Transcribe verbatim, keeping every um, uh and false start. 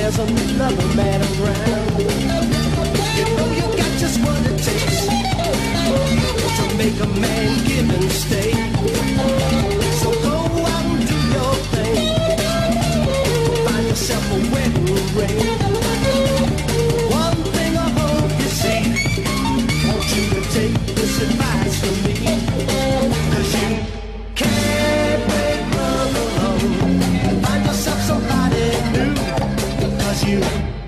there's another man around. You know you got just what it takes to make a man give and stay. So go out and do your thing. Find yourself a wedding ring. One thing I hope you see. Want you to take this advice from me. 'Cause you can't make love alone. Find yourself somebody new. 'Cause you